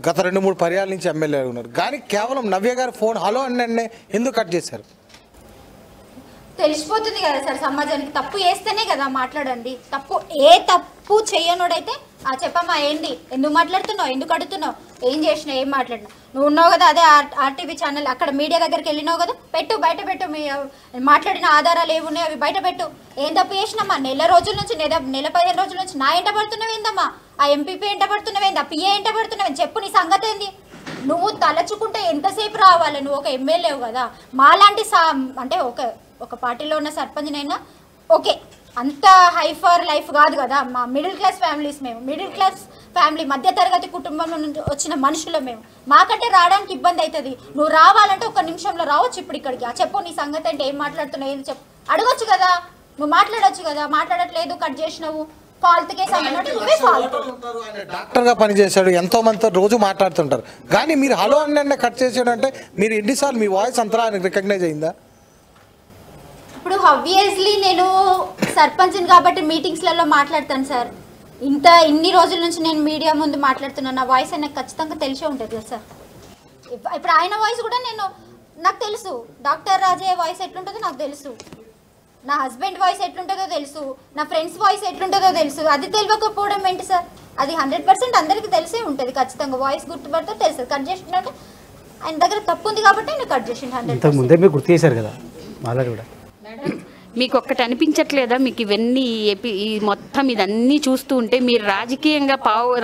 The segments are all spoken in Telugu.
గత 2-3 పర్యాల నుంచి ఎమ్మెల్యే ఉన్నారు, కానీ కేవలం నవ్య గారి ఫోన్ హలో అన్నే ఎందుకు కట్ చేశారు? తెలిసిపోతుంది కదా సార్ సమాజానికి. తప్పు చేస్తేనే కదా మాట్లాడండి. తప్పు చేయనోడైతే చెప్పమ్మా ఏంటి, ఎందుకు మాట్లాడుతున్నావు, ఎందుకు అడుగుతున్నావు, ఏం చేసినావు, ఏం మాట్లాడినావు, నువ్వు ఉన్నావు కదా అదే ఆర్టీవీ ఛానల్, అక్కడ మీడియా దగ్గరికి వెళ్ళినావు కదా, పెట్టు బయట పెట్టు, మీ మాట్లాడిన ఆధారాలు ఏమున్నాయి అవి బయట పెట్టు. ఏం తప్పు చేసినమ్మా? నెల రోజుల నుంచి నెల 15 రోజుల నుంచి నా ఎంట పడుతున్నావు ఏందమ్మా, ఆ ఎంపీపీ ఎంట పడుతున్నావు ఏంది, ఆ పిఏ ఎంట పడుతున్నావు ఏంది, చెప్పు నీ సంగతి ఏంది? నువ్వు తలచుకుంటే ఎంతసేపు రావాలి? నువ్వు ఒక ఎమ్మెల్యేవు కదా. మాలాంటి అంటే ఒక పార్టీలో ఉన్న సర్పంచ్నైనా ఓకే, అంత హై ఫర్ లైఫ్ కాదు కదా. మా మిడిల్ క్లాస్ ఫ్యామిలీస్, మేము మిడిల్ క్లాస్ ఫ్యామిలీ మధ్యతరగతి కుటుంబంలో నుంచి వచ్చిన మనుషులు మేము. మాకంటే రావడానికి ఇబ్బంది అవుతుంది. నువ్వు రావాలంటే 1 నిమిషంలో రావచ్చు ఇప్పుడు ఇక్కడికి. చెప్పు నీ సంగతి అంటే, ఏం మాట్లాడుతున్నావు ఏది చెప్పు, అడగొచ్చు కదా, నువ్వు మాట్లాడొచ్చు కదా. మాట్లాడట్లేదు, కట్ చేసినావు, ఫాల్త్ కేసు అన్నట్టు నువ్వే ఫాల్ట్. డాక్టర్గా పనిచేశాడు, ఎంతో మందితో రోజు మాట్లాడుతుంటారు, కానీ మీరు హలో అన్నే కట్ చేసాడు అంటే మీరు ఎన్నిసార్లు మీ వాయిస్ అంతలా రికగ్నైజ్ అయిందా? ఇప్పుడు ఆబ్వియస్లీ నేను సర్పంచ్ని కాబట్టి మీటింగ్స్లలో మాట్లాడతాను సార్. ఇన్ని రోజుల నుంచి నేను మీడియా ముందు మాట్లాడుతున్నాను, నా వాయిస్ నాకు ఖచ్చితంగా తెలిసే ఉంటుంది కదా సార్. ఇప్పుడు ఆయన వాయిస్ కూడా నాకు తెలుసు, డాక్టర్ రాజయ్య వాయిస్ ఎట్లుంటుందో నాకు తెలుసు, నా హస్బెండ్ వాయిస్ ఎట్లుంటుందో తెలుసు, నా ఫ్రెండ్స్ వాయిస్ ఎట్లుంటుందో తెలుసు. అది తెలియకపోవడం ఏంటి సార్? అది 100% అందరికీ తెలిసే ఉంటుంది ఖచ్చితంగా. వాయిస్ గుర్తుపడితే తెలుస్తుంది. కట్ చేసినట్టు ఆయన దగ్గర తప్పు ఉంది కాబట్టి నేను కట్ చేసింది 100%. ముందే మీరు గుర్తు చేశారు కదా మాలా కూడా. మీకు ఒక్కటి అనిపించట్లేదా, మీకు ఇవన్నీ ఈ మొత్తం ఇదన్నీ చూస్తూ ఉంటే మీరు రాజకీయంగా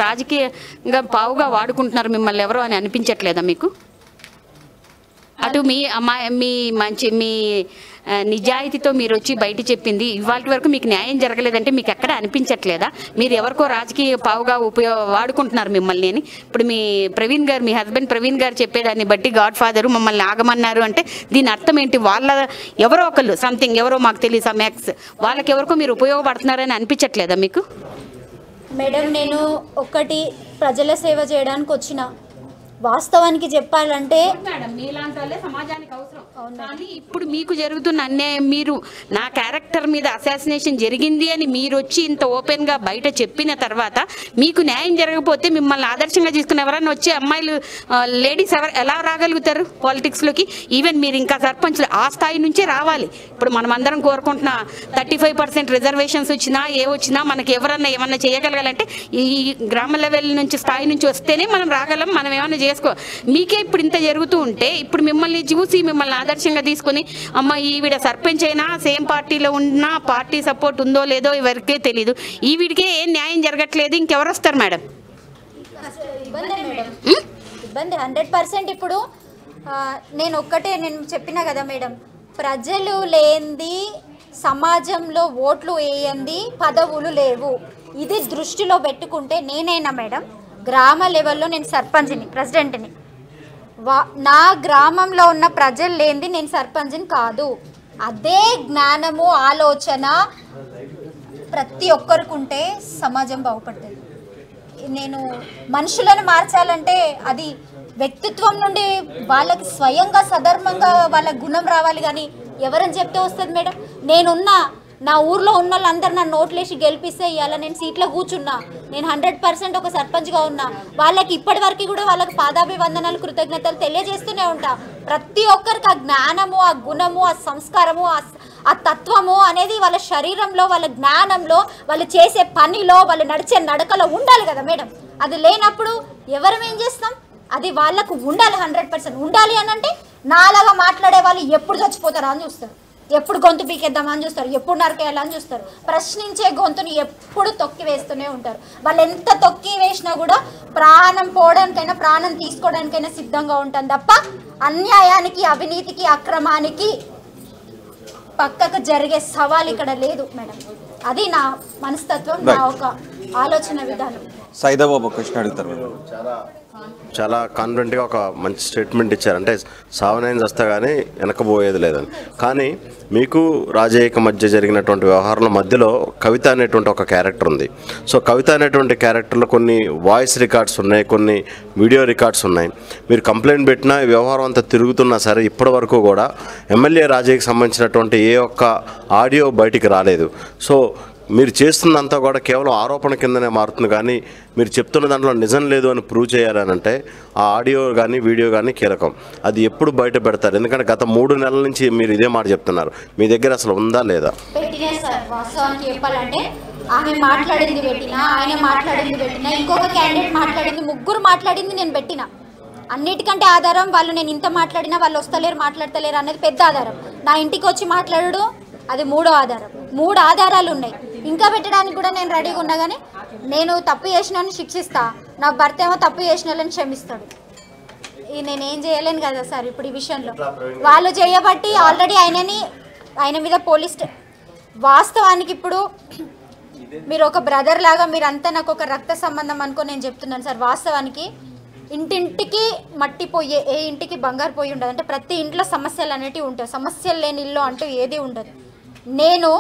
పావుగా వాడుకుంటున్నారు మిమ్మల్ని ఎవరో అని అనిపించట్లేదా మీకు? అటు మీ నిజాయితీతో మీరు వచ్చి బయట చెప్పింది ఇవాళ వరకు మీకు న్యాయం జరగలేదంటే మీకు ఎక్కడ అనిపించట్లేదా మీరు ఎవరికో రాజకీయ పావుగా వాడుకుంటున్నారు మిమ్మల్ని అని? ఇప్పుడు మీ హస్బెండ్ ప్రవీణ్ గారు చెప్పేదాన్ని బట్టి గాడ్ ఫాదర్ మమ్మల్ని ఆగమన్నారు అంటే దీని అర్థం ఏంటి? వాళ్ళ ఎవరో ఒకళ్ళు సంథింగ్ ఎవరో మాకు తెలియదు సమ్ ఎక్స్ వాళ్ళకి ఎవరికో మీరు ఉపయోగపడుతున్నారని అనిపించట్లేదా మీకు? మేడం నేను ఒకటి ప్రజల సేవ చేయడానికి వచ్చిన, వాస్తవానికి చెప్పాలంటే సమాజానికి అవసరం. కానీ ఇప్పుడు మీకు జరుగుతున్న అన్యాయం, మీరు నా క్యారెక్టర్ మీద అసాసినేషన్ జరిగింది అని మీరు వచ్చి ఇంత ఓపెన్గా బయట చెప్పిన తర్వాత మీకు న్యాయం జరగకపోతే మిమ్మల్ని ఆదర్శంగా తీసుకుని ఎవరైనా వచ్చే అమ్మాయిలు లేడీస్ ఎలా రాగలుగుతారు పాలిటిక్స్లోకి? ఈవెన్ మీరు ఇంకా సర్పంచ్లు ఆ స్థాయి నుంచే రావాలి. ఇప్పుడు మనం అందరం కోరుకుంటున్న 35% రిజర్వేషన్స్ వచ్చినా వచ్చినా మనకి ఎవరన్నా ఏమన్నా చేయగలగాలంటే ఈ గ్రామ లెవెల్ నుంచి స్థాయి నుంచి వస్తేనే మనం రాగలం, మనం ఏమన్నా చేసుకో. మీకే ఇప్పుడు ఇంత జరుగుతూ ఉంటే ఇప్పుడు మిమ్మల్ని చూసి మిమ్మల్ని ఆదర్శంగా తీసుకుని అమ్మ ఈవిడ సర్పంచ్ అయినా సేమ్ పార్టీలో ఉన్నా పార్టీ సపోర్ట్ ఉందో లేదో ఎవరికే తెలీదు, ఈవిడికే ఏం న్యాయం జరగట్లేదు, ఇంకెవరు వస్తారు మేడం? ఇబ్బంది 100%. ఇప్పుడు నేను చెప్పినా కదా మేడం, ప్రజలు లేనిది సమాజంలో ఓట్లు వేయండి పదవులు లేవు. ఇది దృష్టిలో పెట్టుకుంటే నేనైనా మేడం గ్రామ లెవెల్లో నేను సర్పంచ్ని, ప్రెసిడెంట్ని, నా గ్రామంలో ఉన్న ప్రజలు లేనిది నేను సర్పంచ్ని కాదు. అదే జ్ఞానము ఆలోచన ప్రతి ఒక్కరికి ఉంటే సమాజం బాగుపడుతుంది. నేను మనుషులను మార్చాలంటే అది వ్యక్తిత్వం నుండి వాళ్ళకి స్వయంగా సధర్మంగా వాళ్ళ గుణం రావాలి, కానీ ఎవరని చెప్తే వస్తుంది మేడం? నేనున్నా నా ఊర్లో ఉన్న వాళ్ళందరూ నన్ను నోట్లేసి గెలిపిస్తే ఇవాళ నేను సీట్లో కూర్చున్నా, నేను 100% ఒక సర్పంచ్గా ఉన్నా. వాళ్ళకి ఇప్పటి వరకు కూడా వాళ్ళకి పాదాభివందనాలు కృతజ్ఞతలు తెలియజేస్తూనే ఉంటా. ప్రతి ఒక్కరికి ఆ జ్ఞానము, ఆ గుణము, ఆ సంస్కారము, ఆ తత్వము అనేది వాళ్ళ శరీరంలో, వాళ్ళ జ్ఞానంలో, వాళ్ళు చేసే పనిలో, వాళ్ళు నడిచే నడకలో ఉండాలి కదా మేడం. అది లేనప్పుడు ఎవరం ఏం చేస్తాం? అది వాళ్ళకు ఉండాలి, 100% ఉండాలి అని అంటే నాలాగా మాట్లాడే వాళ్ళు ఎప్పుడు చచ్చిపోతారా అని చూస్తారు, ఎప్పుడు గొంతు పీకేద్దామని చూస్తారు, ఎప్పుడు నరకేయాలని చూస్తారు. ప్రశ్నించే గొంతుని ఎప్పుడు తొక్కి వేస్తూనే ఉంటారు. వాళ్ళు ఎంత తొక్కి వేసినా కూడా ప్రాణం పోవడానికైనా ప్రాణం తీసుకోవడానికైనా సిద్ధంగా ఉంటాను తప్ప అన్యాయానికి, అవినీతికి, అక్రమానికి పక్కకు జరిగే సవాల్ ఇక్కడ లేదు మేడం. అది నా మనస్తత్వం, నా ఒక ఆలోచన విధానం. సైదాబాబు క్వశ్చన్ అడుగుతారు. చాలా కాన్ఫిడెంట్గా ఒక మంచి స్టేట్మెంట్ ఇచ్చారు, అంటే సావనైన్ వస్తా కానీ వెనకబోయేది లేదని. కానీ మీకు రాజయ్యకి మధ్య జరిగినటువంటి వ్యవహారాల మధ్యలో కవిత అనేటువంటి ఒక క్యారెక్టర్ ఉంది. సో కవిత అనేటువంటి క్యారెక్టర్లో కొన్ని వాయిస్ రికార్డ్స్ ఉన్నాయి, కొన్ని వీడియో రికార్డ్స్ ఉన్నాయి. మీరు కంప్లైంట్ పెట్టినా ఈ వ్యవహారం అంతా తిరుగుతున్నా సరే ఇప్పటి వరకు కూడా ఎమ్మెల్యే రాజయ్యకి సంబంధించినటువంటి ఏ ఒక్క ఆడియో బయటికి రాలేదు. సో మీరు చేస్తున్నంతా కూడా కేవలం ఆరోపణ కిందనే మారుతుంది, కానీ మీరు చెప్తున్న దాంట్లో నిజం లేదు అని ప్రూవ్ చేయాలనంటే ఆ ఆడియో కానీ వీడియో కానీ కీలకం. అది ఎప్పుడు బయట పెడతారు? ఎందుకంటే గత 3 నెలల నుంచి మీరు ఇదే మాట చెప్తున్నారు. మీ దగ్గర అసలు ఉందా లేదా? పెట్టినా సార్, వాస్తవానికి చెప్పాలంటే ఆమె మాట్లాడింది పెట్టినా, ఆయన మాట్లాడింది పెట్టినా, ఇంకొక క్యాండిడేట్ మాట్లాడింది, ముగ్గురు మాట్లాడింది నేను పెట్టిన. అన్నిటికంటే ఆధారం వాళ్ళు నేను ఇంత మాట్లాడినా వాళ్ళు వస్తలేరు మాట్లాడతలేరు అనేది పెద్ద ఆధారం. నా ఇంటికి వచ్చి మాట్లాడు అది 3వ ఆధారం. 3 ఆధారాలు ఉన్నాయి. ఇంకా పెట్టడానికి కూడా నేను రెడీగా ఉన్నా, కానీ నేను తప్పు చేసినాను శిక్షిస్తా, నా భర్త ఏమో తప్పు చేసిన వాళ్ళని క్షమిస్తాడు. నేనేం చేయలేను కదా సార్ ఇప్పుడు ఈ విషయంలో. వాళ్ళు చేయబట్టి ఆల్రెడీ ఆయన మీద పోలీస్ వాస్తవానికి ఇప్పుడు మీరు ఒక బ్రదర్ లాగా మీరంతా నాకు ఒక రక్త సంబంధం అనుకో నేను చెప్తున్నాను సార్. వాస్తవానికి ఇంటింటికి మట్టి పోయే, ఏ ఇంటికి బంగారు పోయి ఉండదు. అంటే ప్రతి ఇంట్లో సమస్యలు అనేటివి ఉంటాయి. సమస్యలు లేని ఇల్లు అంటూ ఏది ఉండదు. నేను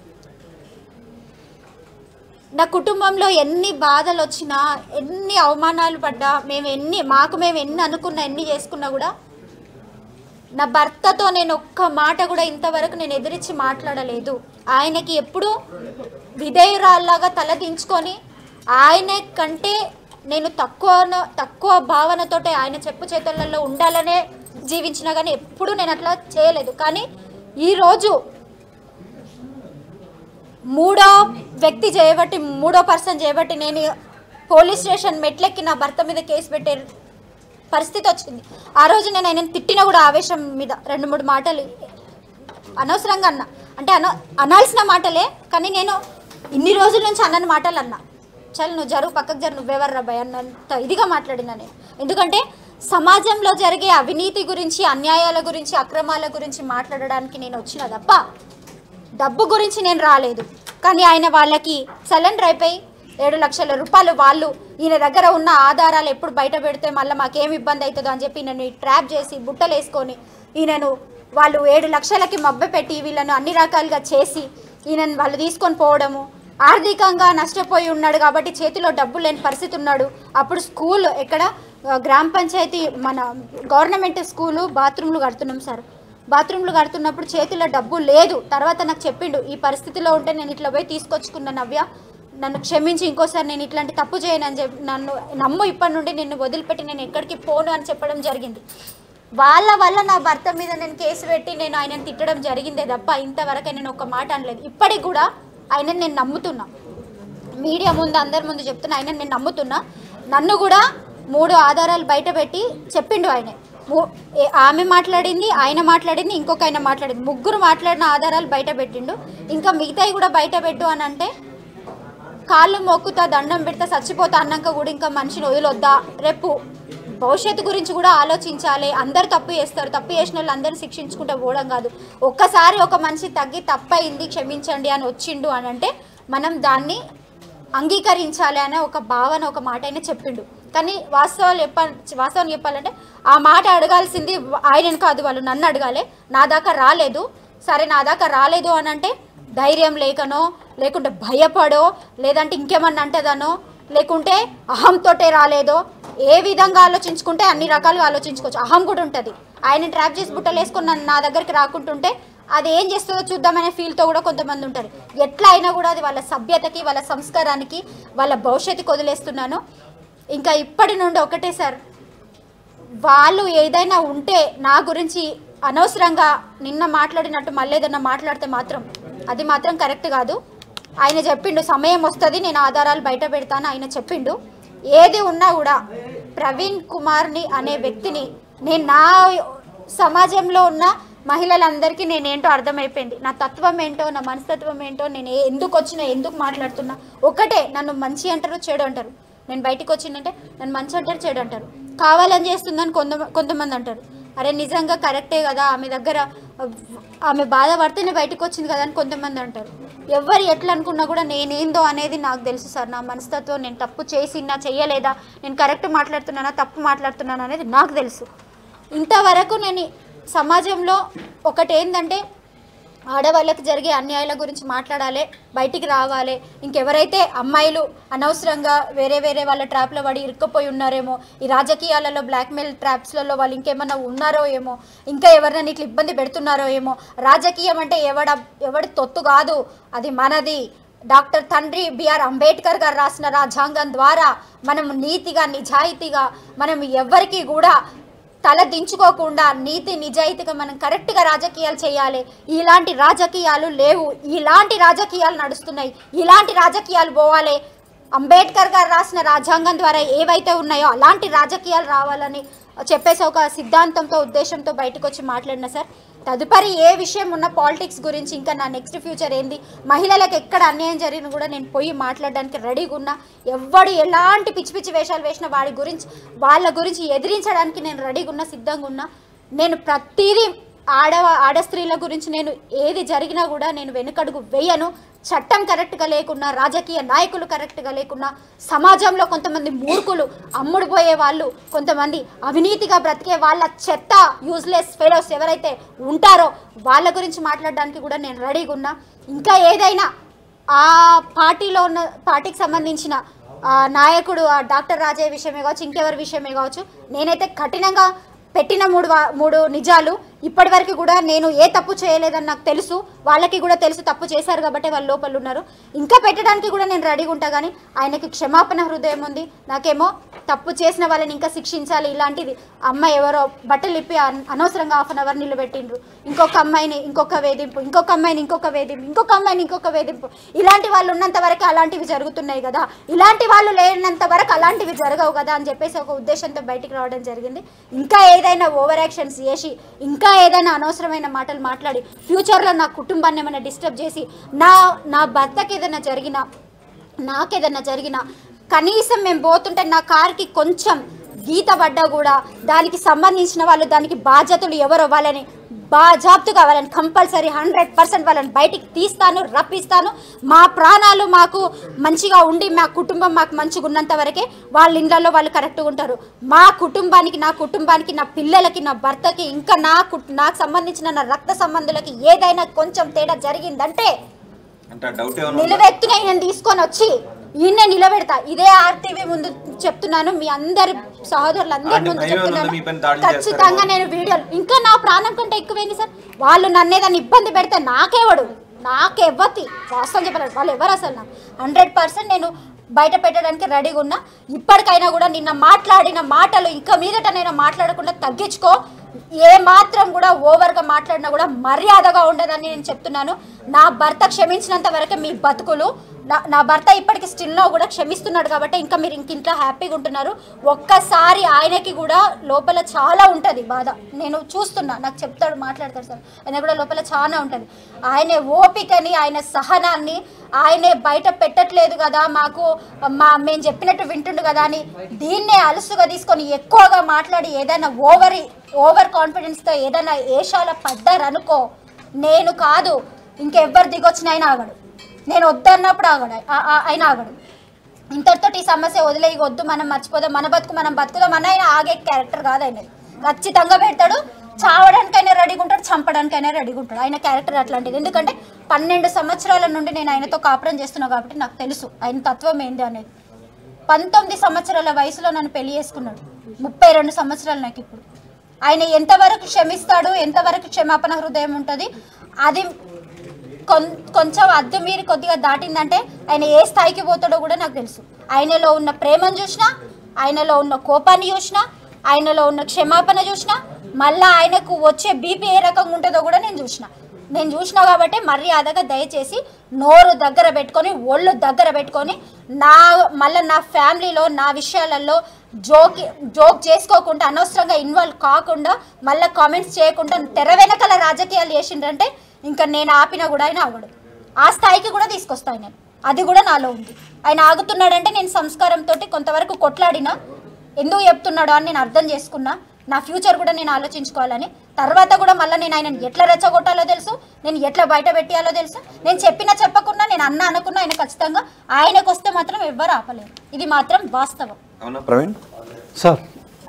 నా కుటుంబంలో ఎన్ని బాధలు వచ్చినా, ఎన్ని అవమానాలు పడ్డా, మేము ఎన్ని అనుకున్నా, ఎన్ని చేసుకున్నా కూడా నా భర్తతో నేను ఒక్క మాట కూడా ఇంతవరకు నేను ఎదిరించి మాట్లాడలేదు. ఆయనకి ఎప్పుడూ విధేయురాల్లాగా తలదించుకొని ఆయన కంటే నేను తక్కువ భావనతోటే ఆయన చెప్పు చేతులలో ఉండాలనే జీవించినా కానీ ఎప్పుడూ నేను అట్లా చేయలేదు. కానీ ఈరోజు 3వ వ్యక్తి చేయబట్టి, 3వ పర్సన్ చేయబట్టి నేను పోలీస్ స్టేషన్ మెట్లెక్కి నా భర్త మీద కేసు పెట్టే పరిస్థితి వచ్చింది. ఆ రోజు నేను ఆయనను తిట్టినా కూడా ఆవేశం మీద 2-3 మాటలు అనవసరంగా అన్నా. అంటే అనాల్సిన మాటలే, కానీ నేను ఇన్ని రోజుల నుంచి అన్నని మాటలు అన్నా. చల్ నువ్వు జరుగు, పక్కకు జరు, నువ్వెవరు రాబాయ్ అన్నంత ఇదిగా మాట్లాడినా నేను. ఎందుకంటే సమాజంలో జరిగే అవినీతి గురించి, అన్యాయాల గురించి, అక్రమాల గురించి మాట్లాడడానికి నేను వచ్చిన తప్ప డబ్బు గురించి నేను రాలేదు. కానీ ఆయన వాళ్ళకి సరెండర్ అయిపోయి 7 లక్షల రూపాయలు వాళ్ళు ఈయన దగ్గర ఉన్న ఆధారాలు ఎప్పుడు బయట పెడితే మళ్ళీ మాకేం ఇబ్బంది అవుతుందో అని చెప్పి నన్ను ట్రాప్ చేసి బుట్టలు వేసుకొని ఈయనను వాళ్ళు 7 లక్షలకి మభ్యపెట్టి వీళ్ళను అన్ని రకాలుగా చేసి ఈయనను వాళ్ళు తీసుకొని పోవడము. ఆర్థికంగా నష్టపోయి ఉన్నాడు కాబట్టి చేతిలో డబ్బులు లేని పరిస్థితి ఉన్నాడు. అప్పుడు స్కూల్ ఎక్కడ గ్రామ పంచాయతీ మన గవర్నమెంట్ స్కూలు బాత్రూమ్లు కడుతున్నాం సార్. బాత్రూమ్లు కడుతున్నప్పుడు చేతిలో డబ్బు లేదు. తర్వాత నాకు చెప్పిండు, ఈ పరిస్థితిలో ఉంటే నేను ఇట్లా పోయి తీసుకొచ్చుకున్న నవ్య, నన్ను క్షమించి ఇంకోసారి నేను ఇట్లాంటి తప్పు చేయను అని చెప్పి నన్ను నమ్ము, ఇప్పటి నుండి నిన్ను వదిలిపెట్టి నేను ఎక్కడికి పోను అని చెప్పడం జరిగింది. వాళ్ళ వల్ల నా భర్త మీద నేను కేసు పెట్టి నేను ఆయనను తిట్టడం జరిగిందే తప్ప ఇంతవరకు నేను ఒక మాట అనలేదు. ఇప్పటికి కూడా ఆయనను నేను నమ్ముతున్నా, మీడియా ముందు అందరి ముందు చెప్తున్నా, ఆయనను నేను నమ్ముతున్నా. నన్ను కూడా 3 ఆధారాలు బయట పెట్టి చెప్పిండు ఆయన. ఆమె మాట్లాడింది, ఆయన మాట్లాడింది, ఇంకొక ఆయన మాట్లాడింది, 3 మాట్లాడిన ఆధారాలు బయట పెట్టిండు. ఇంకా మిగతాయి కూడా బయట పెట్టు అని అంటే కాళ్ళు మొక్కుతా, దండం పెడతా, చచ్చిపోతా అన్నాక కూడా ఇంకా మనిషిని వదిలొద్దా? రేపు భవిష్యత్తు గురించి కూడా ఆలోచించాలి. అందరు తప్పు చేస్తారు, తప్పు చేసిన వాళ్ళు అందరూ శిక్షించుకుంటూ పోవడం కాదు. ఒక్కసారి ఒక మనిషి తగ్గి తప్పయింది క్షమించండి అని వచ్చిండు అని అంటే మనం దాన్ని అంగీకరించాలి అనే ఒక భావన, ఒక మాట అయినా చెప్పిండు. కానీ వాస్తవం చెప్పాలంటే ఆ మాట అడగాల్సింది ఆయనను కాదు, వాళ్ళు నన్ను అడగాలి. నా దాకా రాలేదు. సరే నా దాకా రాలేదు అని అంటే ధైర్యం లేకనో, లేకుంటే భయపడో, లేదంటే ఇంకేమన్నా అంటదనో, లేకుంటే అహంతోటే రాలేదో, ఏ విధంగా ఆలోచించుకుంటే అన్ని రకాలుగా ఆలోచించుకోవచ్చు. అహం కూడా ఉంటుంది. ఆయన ట్రాప్ చేసి బుట్టలు వేసుకొని నా దగ్గరికి రాకుంటుంటే అది ఏం చేస్తుందో చూద్దామనే ఫీల్తో కూడా కొంతమంది ఉంటారు. ఎట్లా అయినా కూడా అది వాళ్ళ సభ్యతకి, వాళ్ళ సంస్కారానికి, వాళ్ళ భవిష్యత్తుకి వదిలేస్తున్నాను. ఇంకా ఇప్పటి నుండి ఒకటే సార్, వాళ్ళు ఏదైనా ఉంటే నా గురించి అనవసరంగా నిన్న మాట్లాడినట్టు మళ్ళీ ఏదైనా మాట్లాడితే మాత్రం అది మాత్రం కరెక్ట్ కాదు. ఆయన చెప్పిండు సమయం వస్తుంది, నేను ఆధారాలు బయట పెడతాను ఆయన చెప్పిండు. ఏది ఉన్నా కూడా ప్రవీణ్ కుమార్ని అనే వ్యక్తిని నేను నా సమాజంలో ఉన్న మహిళలందరికీ నేనేంటో అర్థమైపోయింది. నా తత్వం ఏంటో, నా మనస్తత్వం ఏంటో, నేను ఎందుకు వచ్చినా, ఎందుకు మాట్లాడుతున్నా. ఒకటే, నన్ను మంచి అంటారు, చెడు అంటారు. నేను బయటికి వచ్చిందంటే నన్ను మంచి అంటారు, చెడు అంటారు. కావాలని చేస్తుందని కొంతమంది అంటారు. అరే నిజంగా కరెక్టే కదా, ఆమె దగ్గర ఆమె బాధపడితేనే బయటకు వచ్చింది కదా అని కొంతమంది అంటారు. ఎవరు ఎట్లా అనుకున్నా కూడా నేనేందో అనేది నాకు తెలుసు సార్. నా మనస్తత్వం, నేను తప్పు చేసినా చెయ్యలేదా, నేను కరెక్ట్ మాట్లాడుతున్నానా తప్పు మాట్లాడుతున్నానా అనేది నాకు తెలుసు. ఇంతవరకు నేను సమాజంలో ఒకటి ఏంటంటే ఆడవాళ్ళకి జరిగే అన్యాయాల గురించి మాట్లాడాలి, బయటికి రావాలి. ఇంకెవరైతే అమ్మాయిలు అనవసరంగా వేరే వాళ్ళ ట్రాప్లో పడి ఇరుక్కుపోయి ఉన్నారేమో, ఈ రాజకీయాలలో బ్లాక్మెయిల్ ట్రాప్స్లలో వాళ్ళు ఇంకేమన్నా ఉన్నారో ఏమో, ఇంకా ఎవరినైనా ఇట్లా ఇబ్బంది పెడుతున్నారో ఏమో. రాజకీయం అంటే ఎవడి తొత్తు కాదు, అది మనది. డాక్టర్ తండ్రి బిఆర్ అంబేద్కర్ గారు రాసిన రాజ్యాంగం ద్వారా మనం నీతిగా నిజాయితీగా మనం ఎవరికి కూడా తల దించుకోకుండా నీతి నిజాయితీగా మనం కరెక్ట్గా రాజకీయాలు చేయాలి. ఇలాంటి రాజకీయాలు లేవు, ఇలాంటి రాజకీయాలు నడుస్తున్నాయి, ఇలాంటి రాజకీయాలు పోవాలి. అంబేద్కర్ గారు రాసిన రాజ్యాంగం ద్వారా ఏవైతే ఉన్నాయో అలాంటి రాజకీయాలు రావాలని చెప్పేసి ఒక సిద్ధాంతంతో ఉద్దేశంతో బయటకు వచ్చి మాట్లాడినా సార్. తదుపరి ఏ విషయం ఉన్న పాలిటిక్స్ గురించి ఇంకా నా నెక్స్ట్ ఫ్యూచర్ ఏంది, మహిళలకు ఎక్కడ అన్యాయం జరిగినా కూడా నేను పోయి మాట్లాడడానికి రెడీగా ఉన్నా. ఎవడు ఎలాంటి పిచ్చి పిచ్చి వేషాలు వేసినా వాళ్ళ గురించి ఎదిరించడానికి నేను రెడీగా ఉన్నా, సిద్ధంగా ఉన్నా. నేను ప్రతిదీ ఆడ స్త్రీల గురించి నేను ఏది జరిగినా కూడా నేను వెనుకడుగు వేయను. చట్టం కరెక్ట్గా లేకున్నా, రాజకీయ నాయకులు కరెక్ట్గా లేకున్నా, సమాజంలో కొంతమంది మూర్ఖులు అమ్ముడుపోయే వాళ్ళు, కొంతమంది అవినీతిగా బ్రతికే వాళ్ళ చెత్త యూజ్లెస్ ఫెలోస్ ఎవరైతే ఉంటారో వాళ్ళ గురించి మాట్లాడడానికి కూడా నేను రెడీగా ఉన్నా. ఇంకా ఏదైనా ఆ పార్టీకి సంబంధించిన నాయకుడు డాక్టర్ రాజయ్య విషయమే కావచ్చు, ఇంకెవరి విషయమే కావచ్చు, నేనైతే కఠినంగా పెట్టిన మూడు నిజాలు ఇప్పటి వరకు కూడా నేను ఏ తప్పు చేయలేదని నాకు తెలుసు, వాళ్ళకి కూడా తెలుసు తప్పు చేశారు కాబట్టి వాళ్ళు లోపల ఉన్నారు. ఇంకా పెట్టడానికి కూడా నేను రెడీగా ఉంటా. కానీ ఆయనకి క్షమాపణ హృదయం ఉంది, నాకేమో తప్పు చేసిన వాళ్ళని ఇంకా శిక్షించాలి. ఇలాంటిది అమ్మాయి ఎవరో బట్టలు ఇప్పి అనవసరంగా 1/2 అవర్ నిలబెట్టిండ్రు, ఇంకొక అమ్మాయిని ఇంకొక వేధింపు, ఇంకొక అమ్మాయిని ఇంకొక వేధింపు, ఇంకొక అమ్మాయిని ఇంకొక వేధింపు. ఇలాంటి వాళ్ళు ఉన్నంత వరకు అలాంటివి జరుగుతున్నాయి కదా, ఇలాంటి వాళ్ళు లేనంత వరకు అలాంటివి జరగవు కదా అని చెప్పేసి ఒక ఉద్దేశంతో బయటికి రావడం జరిగింది. ఇంకా ఏదైనా ఓవర్ యాక్షన్స్ చేసి, ఇంకా ఏదైనా అనవసరమైన మాటలు మాట్లాడి ఫ్యూచర్లో నా కుటుంబాన్ని ఏమైనా డిస్టర్బ్ చేసి నా భర్తకి ఏదైనా జరిగినా, నాకేదైనా జరిగినా, కనీసం మేము పోతుంటే నా కార్కి కొంచెం గీత పడ్డా కూడా దానికి సంబంధించిన వాళ్ళు, దానికి బాధ్యతలు ఎవరో వాళ్ళని బాజాప్తుగా వాళ్ళని కంపల్సరీ 100% వాళ్ళని బయటికి తీస్తాను, రప్పిస్తాను. మా ప్రాణాలు మాకు మంచిగా ఉండి, మా కుటుంబం మాకు మంచిగా ఉన్నంత వరకే వాళ్ళ ఇళ్ళల్లో వాళ్ళు కరెక్ట్గా ఉంటారు. మా కుటుంబానికి, నా కుటుంబానికి, నా పిల్లలకి, నా భర్తకి, ఇంకా నాకు సంబంధించిన నా రక్త సంబంధులకి ఏదైనా కొంచెం తేడా జరిగిందంటే నిలువెత్తున నేను తీసుకొని వచ్చి ఈయన్నే నిలబెడతా. ఇదే ఆర్టీవీ ముందు చెప్తున్నాను, మీ అందరి సహోదరులందరి ముందు చెప్తున్నాను. ఖచ్చితంగా నేను వీడియోలు, ఇంకా నా ప్రాణం కంటే ఎక్కువైంది సార్. వాళ్ళు నన్నేదాన్ని ఇబ్బంది పెడితే నాకెవ్వతి వాస్తవం చెప్పలేదు, వాళ్ళు ఎవరు అసలు నాకు 100% నేను బయట పెట్టడానికి రెడీగా ఉన్నా. ఇప్పటికైనా కూడా నిన్న మాట్లాడిన మాటలు ఇంకా మీదట నేను మాట్లాడకుండా తగ్గించుకో. ఏ మాత్రం కూడా ఓవర్గా మాట్లాడినా కూడా మర్యాదగా ఉండదని నేను చెప్తున్నాను. నా భర్త క్షమించినంత వరకే మీ బతుకులు. నా భర్త ఇప్పటికి స్టిల్లో కూడా క్షమిస్తున్నాడు కాబట్టి ఇంకా మీరు ఇంట్లో హ్యాపీగా ఉంటున్నారు. ఒక్కసారి ఆయనకి కూడా లోపల చాలా ఉంటుంది బాధ, నేను చూస్తున్నా, నాకు చెప్తాడు, మాట్లాడతాడు సార్. ఆయన కూడా లోపల చాలా ఉంటుంది. ఆయన ఓపికని, ఆయన సహనాన్ని ఆయనే బయట పెట్టట్లేదు కదా, మేము చెప్పినట్టు వింటుండు కదా అని దీన్నే అలుసుగా తీసుకొని ఎక్కువగా మాట్లాడి ఏదైనా ఓవర్ కాన్ఫిడెన్స్తో ఏదైనా ఏషాల పడ్డారనుకో, నేను కాదు ఇంకెవ్వరు దిగొచ్చిన ఆయన ఆగడు, నేను వద్దన్నప్పుడు ఆయన ఆగడు. ఇంతటితో ఈ సమస్య వదిలేయొద్దు, మనం మర్చిపోదాం, మన బతుకు మనం బతుకుదాం అన్న ఆయన ఆగే క్యారెక్టర్ కాదు. ఆయన ఖచ్చితంగా పెడతాడు, చావడానికైనా రెడీగా ఉంటాడు, చంపడానికైనా రెడీగా ఉంటాడు. ఆయన క్యారెక్టర్ అట్లాంటిది. ఎందుకంటే 12 సంవత్సరాల నుండి నేను ఆయనతో కాపురం చేస్తున్నాను కాబట్టి నాకు తెలుసు ఆయన తత్వం ఏంటి అనేది. 19 సంవత్సరాల వయసులో నన్ను పెళ్లి చేసుకున్నాడు, 32 సంవత్సరాలు నాకు ఇప్పుడు. ఆయన ఎంతవరకు క్షమిస్తాడు, ఎంతవరకు క్షమాపణ హృదయం ఉంటుంది, అది కొంచెం అద్దు మీరు కొద్దిగా దాటిందంటే ఆయన ఏ స్థాయికి పోతాడో కూడా నాకు తెలుసు. ఆయనలో ఉన్న ప్రేమను చూసినా, ఆయనలో ఉన్న కోపాన్ని చూసినా, ఆయనలో ఉన్న క్షమాపణ చూసినా, మళ్ళీ ఆయనకు వచ్చే బీపీ ఏ రకంగా ఉంటుందో కూడా నేను చూసినా కాబట్టి మర్యాదగా దయచేసి నోరు దగ్గర పెట్టుకొని, ఒళ్ళు దగ్గర పెట్టుకొని, మళ్ళీ నా ఫ్యామిలీలో నా విషయాలలో జోక్ చేసుకోకుండా, అనవసరంగా ఇన్వాల్వ్ కాకుండా, మళ్ళీ కామెంట్స్ చేయకుండా తెర వెనకాల రాజకీయాలు చేసిండ్రంటే ఇంకా నేను ఆపినా కూడా ఆయన ఆగడు. ఆ స్థాయికి కూడా తీసుకొస్తాను నేను, అది కూడా నాలో ఉంది. ఆయన ఆగుతున్నాడంటే నేను సంస్కారంతో కొంతవరకు కొట్లాడినా, ఎందుకు చెప్తున్నాడో అని నేను అర్థం చేసుకున్నా. నా ఫ్యూచర్ కూడా నేను ఆలోచించుకోవాలని. తర్వాత కూడా మళ్ళీ నేను ఆయన ఎట్లా రెచ్చగొట్టాలో తెలుసు, నేను ఎట్లా బయట పెట్టాలో తెలుసు. నేను చెప్పకుండా, నేను అనుకున్నా ఆయన ఖచ్చితంగా ఆయనకు వస్తే మాత్రం ఎవ్వరు ఆపలేరు. ఇది మాత్రం వాస్తవం. అవునా ప్రవీణ్ సార్?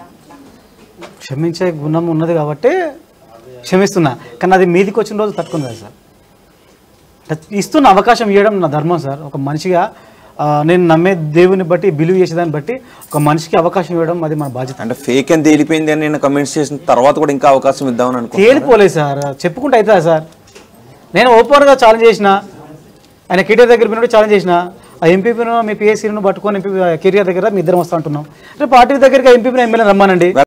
క్షమించే గుణం ఉన్నది కాబట్టి క్షమిస్తున్నా, కానీ అది మీదికి వచ్చిన రోజు తట్టుకుంది కదా సార్. ఇస్తున్న అవకాశం ఇవ్వడం నా ధర్మం సార్. ఒక మనిషిగా నేను నమ్మే దేవుని బట్టి, బిలీవ్ చేసేదాన్ని బట్టి ఒక మనిషికి అవకాశం ఇవ్వడం అది మన బాధ్యత. అంటే ఫేక్ అని తేలిపోయింది అని నేను కమెంట్స్ చేసిన తర్వాత కూడా ఇంకా అవకాశం ఇద్దామని అనుకో. తేలిపోలేదు సార్, చెప్పుకుంటే అవుతుందా సార్? నేను ఓపెన్గా ఛాలెంజ్ చేసిన, ఆయన కేటీఆర్ దగ్గర పోయినప్పుడు ఛాలెంజ్ చేసిన ఆ ఎంపీపీను మీ పిఎస్సీను పట్టుకొని ఎంపీ కేటీఆర్ దగ్గర మీ ఇద్దరం వస్తా అంటున్నాం. రేపు పార్టీ దగ్గరికి ఎంపీపీని ఎమ్మెల్యే రమ్మానండి.